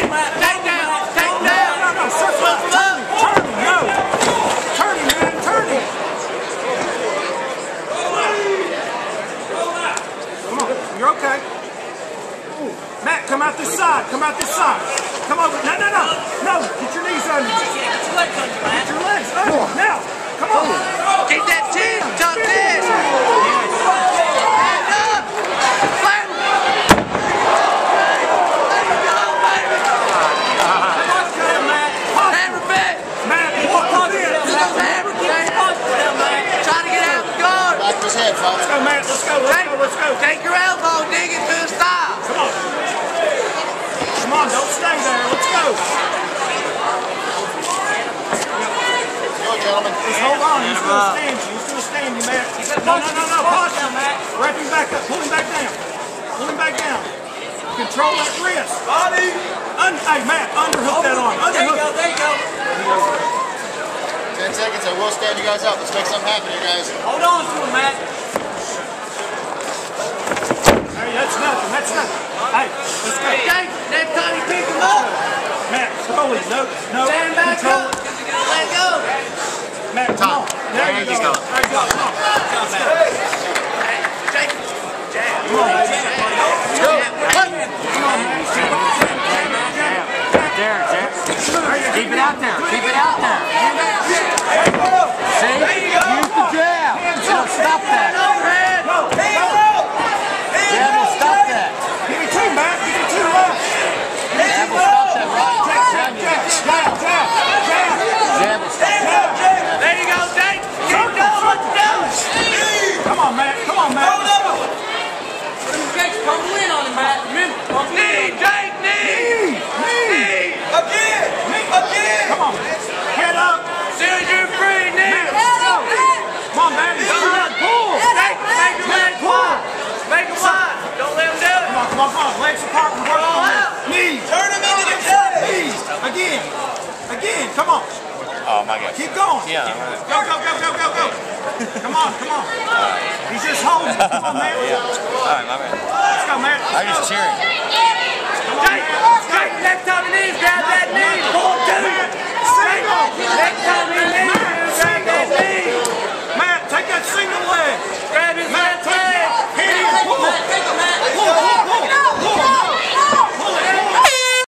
Take down. Take down. No, circle up. Turn him. No. Turn him, man. Turn him. Come on. You're okay. Matt, come out this side. Come out this side. Come over. No. No. Get your knees under. Get your legs under, man. Get your legs under. Now. Come on. Keep that chin tucked in. Stand up. Flat. There you go, baby. Hammer fit. Matt, walk on in. Hammer fit. Try to get out the guard. Back of his head, folks. Let's go, Matt. Let's go. Take your elbow, dig it to the style. Come on, don't stay there. Let's go. Gentlemen. Just hold on. He's going to stand you. He's going to stand you, Matt. No. Pause him, Matt. Wrap him back up. Pull him back down. Pull him back down. Control that wrist. Body. Hey, Matt, underhook that arm. Underhook. There you go. 10 seconds. I will stand you guys up. Let's make something happen here, guys. Hold on to him, Matt. Hey, that's nothing. Hey, let's go. Jake, next time you pick him up. Matt, slowly. No. Stand back Control. up. Let go. Matt, come on. There you go. There you go. Come on. Let's go. Hey, Jake. Jab. Come on, baby. Go. Keep it out there. Keep it out there. See? Use the jab. It'll stop that. Jab will stop that. Give me two, Matt. Give me two left. Jab will stop that right. Jab. Jab will stop that. There you go, Jake. Keep going. Let's go. Come on, Matt. Let's go. Jake's crumble in on him, Matt. Remember. Knee, Jake. Knee. Again. Come on. Head up. Soon as you're free, knee. Come on, Matt. Pull. Jake, make your legs wide. Make them wide. Don't let them do it. Come on. Legs apart and work on that. Knees. Turn him into the cut. Knees. Again. Come on. Oh my gosh. Keep going. Yeah. Go. Come on. He's just holding. Come on, Matt. All right, my man. Let's go, Matt. I'm just cheering. Come on, Matt. Let's go.